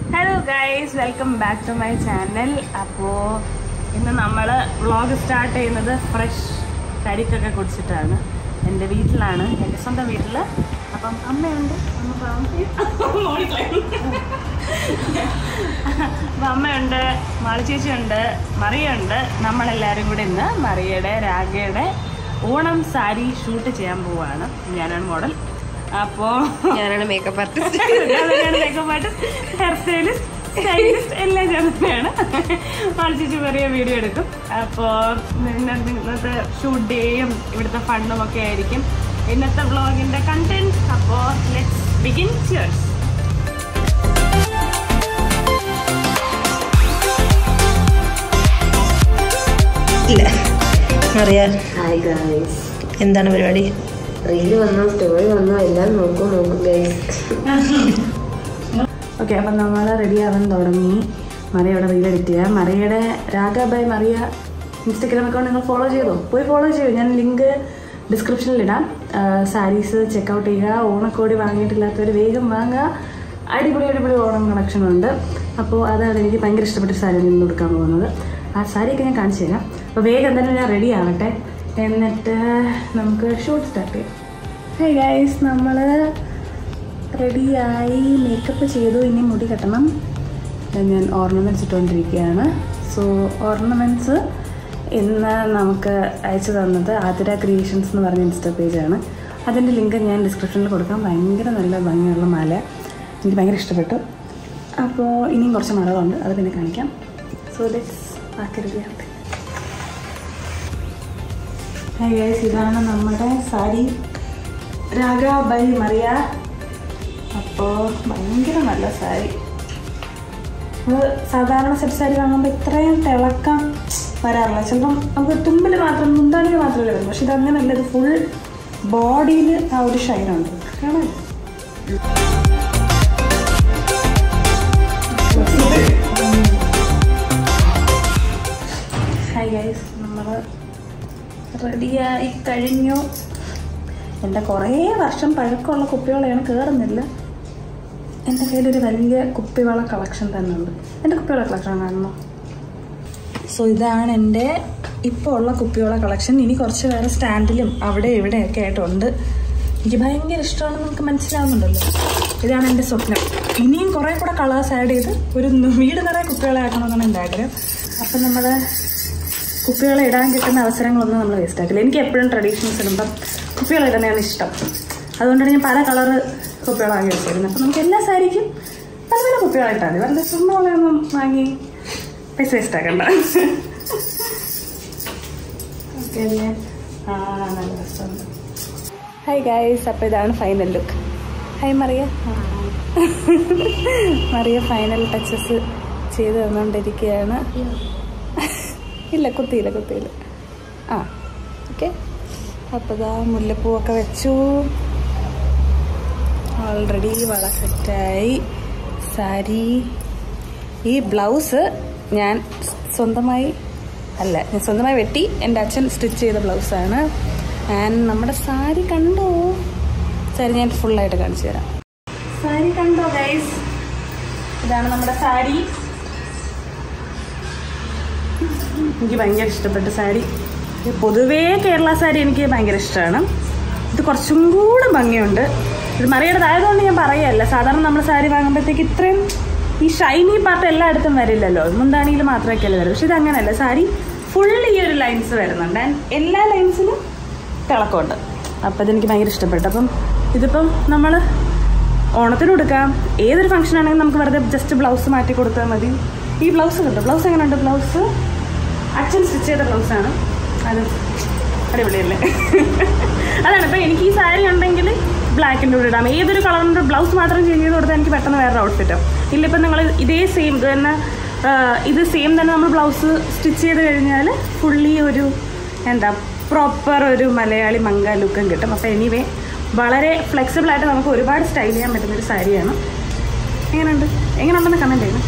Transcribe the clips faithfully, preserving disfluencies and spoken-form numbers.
Hello guys, welcome back to my channel. അപ്പോൾ ഇന്ന് നമ്മൾ വ്ളോഗ് സ്റ്റാർട്ട് ചെയ്യുന്നത് ഫ്രഷ് കരിക്കൊക്കെ കുടിച്ചിട്ടാണ്. എൻ്റെ വീട്ടിലാണ്, എൻ്റെ സ്വന്തം വീട്ടിൽ. അപ്പം അമ്മയുണ്ട്, അപ്പം അമ്മയുണ്ട്, മാളിച്ചേച്ചിയുണ്ട്, മറിയുണ്ട്. നമ്മളെല്ലാവരും കൂടി ഇന്ന് മറിയയുടെ രാഗയുടെ ഓണം സാരി ഷൂട്ട് ചെയ്യാൻ പോവുകയാണ്. ഞാനാണ് മോഡൽ. അപ്പോൾ ഞാനാണ് makeup artist, makeup artist, hair stylist, stylist എല്ലാം ചേർന്നതാണ്. മാളിച്ചേച്ചി ചെറിയ വീഡിയോ എടുക്കും. അപ്പോൾ ഇന്നത്തെ ഷൂട്ട് ഡേയും ഇവിടുത്തെ ഫണ്ടും ഒക്കെ ആയിരിക്കും ഇന്നത്തെ വ്ളോഗിൻ്റെ കണ്ടന്റ്. അപ്പോൾ ലെറ്റ്സ് ബിഗിൻ. ചിയേഴ്സ്. അറിയാം. ഹായ് ഗൈസ്, എന്താണ് പരിപാടി? റീല് വന്നോ സ്റ്റോറി വന്നോ എല്ലാം നോക്കും നോക്കും ഗൈസ്. ഓക്കെ, അപ്പം നമ്മൾ റെഡി ആവാൻ തുടങ്ങി. മറിയയുടെ റീൽ എഡിറ്റ് ചെയ്യുക. മറിയയുടെ Raga by Mariya Instagram account നിങ്ങൾ ഫോളോ ചെയ്തോ? പോയി ഫോളോ ചെയ്യൂ. ഞാൻ ലിങ്ക് ഡിസ്ക്രിപ്ഷനിൽ ഇടാം. സാരീസ് ചെക്കൗട്ട് ചെയ്യുക. ഓണക്കോടി വാങ്ങിയിട്ടില്ലാത്തവർ വേഗം വാങ്ങുക. അടിപൊളി അടിപൊളി ഓണം കളക്ഷനുണ്ട്. അപ്പോൾ അതാണ് എനിക്ക് ഭയങ്കര ഇഷ്ടപ്പെട്ട സാരി നിന്ന് കൊടുക്കാൻ പോകുന്നത്. ആ സാരിയൊക്കെ ഞാൻ കാണിച്ചു തരാം. അപ്പോൾ വേഗം തന്നെ ഞാൻ റെഡി ആവട്ടെ, എന്നിട്ട് നമുക്ക് ഷൂട്ട് സ്റ്റാർട്ട് ചെയ്യാം. ഹേ ഗൈസ്, നമ്മൾ റെഡിയായി, മേക്കപ്പ് ചെയ്തു. ഇനി മുടി കെട്ടണം. ഞാൻ ഓർണമെൻറ്റ്സ് ഇട്ടുകൊണ്ടിരിക്കുകയാണ്. സോ ഓർണമെൻറ്റ്സ് ഇന്ന് നമുക്ക് അയച്ചു തന്നത് ആതിര ക്രിയേഷൻസ് എന്ന് പറഞ്ഞ ഇൻസ്റ്റാ പേജാണ്. അതിൻ്റെ ലിങ്ക് ഞാൻ ഡിസ്ക്രിപ്ഷനിൽ കൊടുക്കാം. ഭയങ്കര നല്ല ഭംഗിയുള്ള മാല, എനിക്ക് ഭയങ്കര ഇഷ്ടപ്പെട്ടു. അപ്പോൾ ഇനിയും കുറച്ച് മലകളുണ്ട്, അത് പിന്നെ കാണിക്കാം. സോ ലെറ്റ്സ് ബാക്കി റെഡിയാവട്ടെ. ഹായ് ഗൈസ്, ഇതാണ് നമ്മുടെ സാരി രാഗ ബൈ മറിയ. അപ്പോൾ ഭയങ്കര നല്ല സാരി. നമ്മൾ സാധാരണ സെറ്റ് സാരി വാങ്ങുമ്പോൾ ഇത്രയും തിളക്കം വരാറില്ല. ചിലപ്പം നമുക്ക് തുമ്പിൽ മാത്രം, മുന്താണിയിൽ മാത്രമേ വരുന്നു. പക്ഷെ ഇതങ്ങനെയല്ല, ഇത് ഫുൾ ബോഡിയിൽ ആ ഒരു ഷൈനുണ്ട്. കാണാൻ ഹായ് ഗൈസ്, നമ്മൾ റെഡിയായി കഴിഞ്ഞു. എൻ്റെ കുറേ വർഷം പഴക്കമുള്ള കുപ്പിവളയാണ്, കയറുന്നില്ല. എൻ്റെ കയ്യിലൊരു വലിയ കുപ്പിവള കളക്ഷൻ തന്നെ ഉണ്ട്. എൻ്റെ കുപ്പിവള കളക്ഷൻ കാണുന്നു. സോ ഇതാണ് എൻ്റെ ഇപ്പോൾ ഉള്ള കുപ്പിവള കളക്ഷൻ. ഇനി കുറച്ച് വേറെ സ്റ്റാൻഡിലും അവിടെ ഇവിടെയൊക്കെ ആയിട്ടുണ്ട്. എനിക്ക് ഭയങ്കര ഇഷ്ടമാണെന്ന് നമുക്ക് മനസ്സിലാവുന്നുണ്ടല്ലോ. ഇതാണ് എൻ്റെ സ്വപ്നം. ഇനിയും കുറേ കൂടെ കളേഴ്സ് ആഡ് ചെയ്ത് ഒരു വീട് നിറയെ കുപ്പിവള ആക്കണമെന്നാണ് എൻ്റെ ആഗ്രഹം. അപ്പം നമ്മൾ കുപ്പിവള ഇടാൻ കിട്ടുന്ന അവസരങ്ങളൊന്നും നമ്മൾ വേസ്റ്റ് ആക്കില്ല. എനിക്ക് എപ്പോഴും ട്രഡീഷണൽസ് ഇടുമ്പം കുപ്പിവള ഇടുന്നതാണ് ഇഷ്ടം. അതുകൊണ്ടാണ് ഞാൻ പല കളറ് കുപ്പികളാക്കി വെച്ചിരുന്നത്. അപ്പം നമുക്ക് എല്ലാ സാരിക്കും പല പല കുപ്പികളായിട്ടാണ് മതി. വെറുതെ ചുമ്മാളൊന്നും വാങ്ങി പൈസ വേസ്റ്റ് ആക്കണ്ട. ഓക്കെ അല്ലേ? ആ, നല്ല രസമുണ്ട്. ഹായ് ഗൈസ്, അപ്പോൾ ഇതാണ് final look. Hi Mariya. Mariya final touches ചെയ്ത് തന്നുകൊണ്ടിരിക്കുകയാണ്. ഇല്ല, കുത്തിയില്ല കുത്തിയില്ല. ആ ഓക്കെ. അപ്പോൾ ഇതാ മുല്ലപ്പൂവൊക്കെ വെച്ചു. ഓൾറെഡി വള സെറ്റായി. സാരി, ഈ ബ്ലൗസ് ഞാൻ സ്വന്തമായി അല്ല ഞാൻ സ്വന്തമായി വെട്ടി എൻ്റെ അച്ഛൻ സ്റ്റിച്ച് ചെയ്ത ബ്ലൗസാണ്. ആൻഡ് നമ്മുടെ സാരി കണ്ടോ? സാരി ഞാൻ ഫുള്ളായിട്ട് കാണിച്ചു തരാം. സാരി കണ്ടോ ഗൈസ്? ഇതാണ് നമ്മുടെ സാരി. എനിക്ക് ഭയങ്കര ഇഷ്ടപ്പെട്ട സാരി. പൊതുവേ കേരള സാരി എനിക്ക് ഭയങ്കര ഇഷ്ടമാണ്. ഇത് കുറച്ചും കൂടെ ഭംഗിയുണ്ട്. ഇത് മറിയുടേതായതുകൊണ്ട് ഞാൻ പറയുകയല്ല. സാധാരണ നമ്മൾ സാരി വാങ്ങുമ്പോഴത്തേക്ക് ഇത്രയും ഈ ഷൈനി പാർട്ട് എല്ലായിടത്തും വരില്ലല്ലോ, മുന്താണിയിൽ മാത്രമൊക്കെയല്ലേ വരും. പക്ഷെ ഇത് അങ്ങനെയല്ല, സാരി ഫുള്ള് ഈ ഒരു ലൈൻസ് വരുന്നുണ്ട്. ആൻഡ് എല്ലാ ലൈൻസിലും തിളക്കമുണ്ട്. അപ്പോൾ ഇതെനിക്ക് ഭയങ്കര ഇഷ്ടപ്പെട്ടു. അപ്പം ഇതിപ്പം നമ്മൾ ഓണത്തിന് കൊടുക്കാം, ഏതൊരു ഫംഗ്ഷൻ ആണെങ്കിലും നമുക്ക് വെറുതെ ജസ്റ്റ് ബ്ലൗസ് മാറ്റി കൊടുത്താൽ മതി. ഈ ബ്ലൗസ് കിട്ടും. ബ്ലൗസ് എങ്ങനെയുണ്ട്? ബ്ലൗസ് അച്ഛൻ സ്റ്റിച്ച് ചെയ്ത ബ്ലൗസാണ്. അത് അടിപൊളിയല്ലേ? അതാണ് ഇപ്പം എനിക്ക് ഈ സാരി ഉണ്ടെങ്കിൽ ബ്ലാക്കിൻ്റെ കൂടെ ഇടാം. ഏതൊരു കളറിൻ്റെ ബ്ലൗസ് മാത്രം ചേഞ്ച് ചെയ്ത് കൊടുത്താൽ എനിക്ക് പെട്ടെന്ന് വേറെ ഔട്ട്ഫിറ്റോ. ഇല്ല, ഇപ്പം നിങ്ങൾ ഇതേ സെയിം ഇത് തന്നെ ഇത് സെയിം തന്നെ നമ്മൾ ബ്ലൗസ് സ്റ്റിച്ച് ചെയ്ത് കഴിഞ്ഞാൽ ഫുള്ളി ഒരു എന്താ പ്രോപ്പർ ഒരു മലയാളി മങ്ക ലുക്കും കിട്ടും. അപ്പോൾ എനിവേ വളരെ ഫ്ലെക്സിബിളായിട്ട് നമുക്ക് ഒരുപാട് സ്റ്റൈൽ ചെയ്യാൻ പറ്റുന്നൊരു സാരിയാണ്. എങ്ങനെയുണ്ട്? എങ്ങനെയുണ്ടെന്ന് കമൻറ്റ് ചെയ്യണം.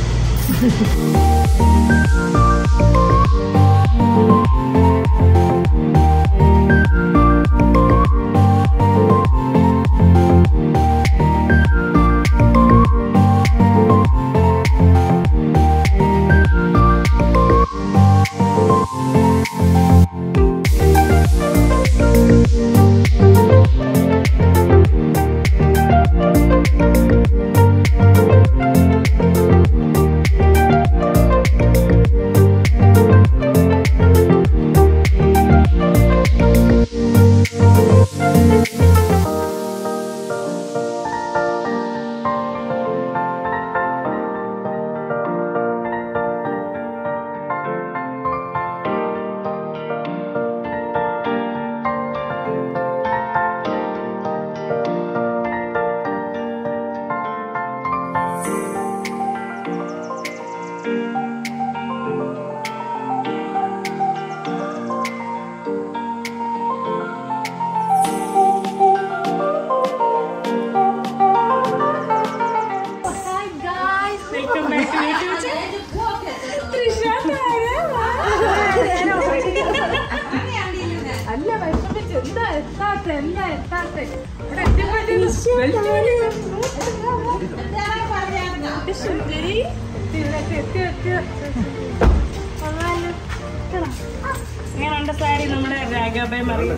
വെൽക്കം ബാക്ക് അല്ല വിഷമിച്ച് എന്താ എത്താത്ത എന്താ എത്താത്ത ഇങ്ങനെയുണ്ട് സാരി നമ്മുടെ രാഗ ബൈ മറിയ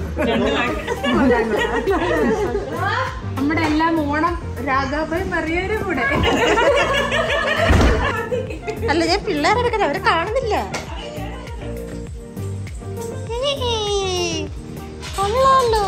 നമ്മുടെ എല്ലാം ഓണം രാഗാബായി മറിയയുടെ കൂടെ. അല്ല ഞാൻ പിള്ളേരെടുക്കട്ടെ, അവരെ കാണുന്നില്ല. കൊള്ളാലോ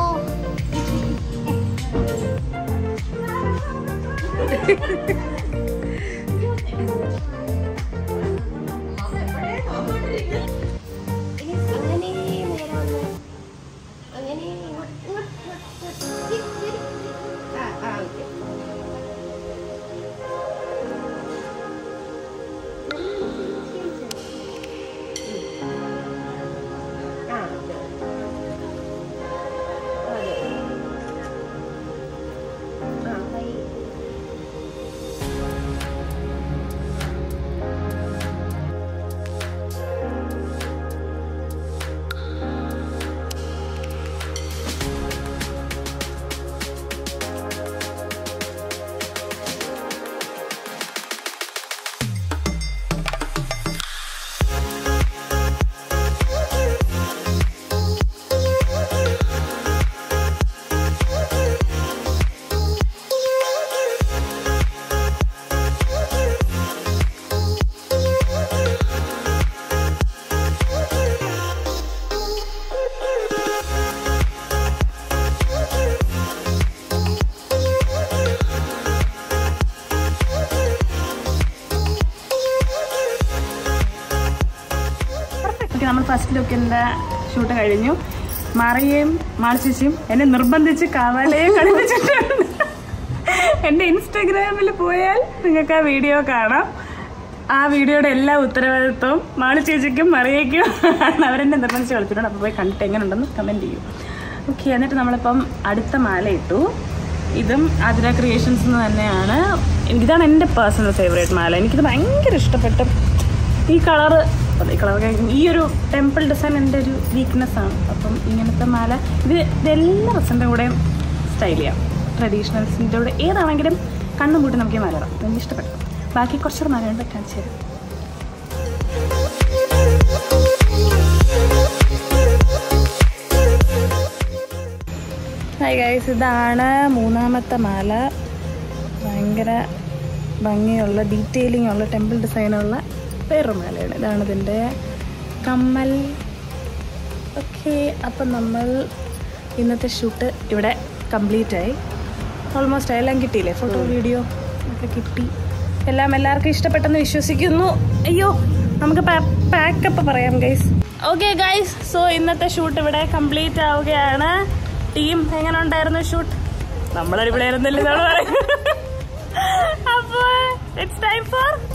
നമ്മൾ ഫസ്റ്റ് ലുക്കിൻ്റെ ഷൂട്ട് കഴിഞ്ഞു. മറിയയും മാളിച്ചേച്ചിയും എന്നെ നിർബന്ധിച്ച് കാവാലയെ കളിപ്പിച്ചിട്ടുണ്ട്. എൻ്റെ ഇൻസ്റ്റഗ്രാമിൽ പോയാൽ നിങ്ങൾക്ക് ആ വീഡിയോ കാണാം. ആ വീഡിയോയുടെ എല്ലാ ഉത്തരവാദിത്വവും മാളിച്ചേച്ചിക്കും മറിയയ്ക്കും അവരെന്നെ നിർബന്ധിച്ച് കളിച്ചിട്ടുണ്ട്. അപ്പോൾ പോയി കണ്ടിട്ട് എങ്ങനെ ഉണ്ടെന്ന് കമൻറ്റ് ചെയ്യും. ഓക്കെ, എന്നിട്ട് നമ്മളിപ്പം അടുത്ത മാല ഇട്ടു. ഇതും അതിര ക്രിയേഷൻസ് എന്ന് തന്നെയാണ്. ഇതാണ് എൻ്റെ പേഴ്സണൽ ഫേവറേറ്റ് മാല. എനിക്കിത് ഭയങ്കര ഇഷ്ടപ്പെട്ടു. ഈ കളറ് ഈ കളർ ഈ ഒരു ടെമ്പിൾ ഡിസൈൻ എൻ്റെ ഒരു വീക്ക്നെസ്സാണ്. അപ്പം ഇങ്ങനത്തെ മാല ഇത് ഇതെല്ലാ ഡ്രസ്സിൻ്റെ കൂടെയും സ്റ്റൈൽ ചെയ്യാം. ട്രഡീഷണൽസിൻ്റെ കൂടെ ഏതാണെങ്കിലും കണ്ണും കൂട്ടി നമുക്ക് ഈ മാല ഇടാം. എനിക്ക് ഇഷ്ടപ്പെട്ടു. ബാക്കി കുറച്ചൊരു മാലയുണ്ട്, കാണിച്ചു തരാം. ഹായ് ഗൈസ്, ഇതാണ് മൂന്നാമത്തെ മാല. ഭയങ്കര ഭംഗിയുള്ള ഡീറ്റെയിലിംഗ് ഉള്ള ടെമ്പിൾ ഡിസൈനുള്ള വേറൊരു മാലയാണ്. ഇതാണ് ഇതിൻ്റെ കമ്മൽ. ഓക്കെ, അപ്പം നമ്മൾ ഇന്നത്തെ ഷൂട്ട് ഇവിടെ കംപ്ലീറ്റ് ആയി. ഓൾമോസ്റ്റ് എല്ലാം കിട്ടിയില്ലേ? ഫോട്ടോ വീഡിയോ ഒക്കെ കിട്ടി. എല്ലാം എല്ലാവർക്കും ഇഷ്ടപ്പെട്ടെന്ന് വിശ്വസിക്കുന്നു. അയ്യോ, നമുക്ക് പാക്കപ്പ് പറയാം ഗൈസ്. ഓക്കെ ഗൈസ്, സോ ഇന്നത്തെ ഷൂട്ട് ഇവിടെ കംപ്ലീറ്റ് ആവുകയാണ്. ടീം എങ്ങനെ ഉണ്ടായിരുന്നു ഷൂട്ട്? നമ്മളടിപൊളിയായിരുന്നല്ലേ നമ്മൾ പറയും. അപ്പോൾ ഇറ്റ്സ് ടൈം ഫോർ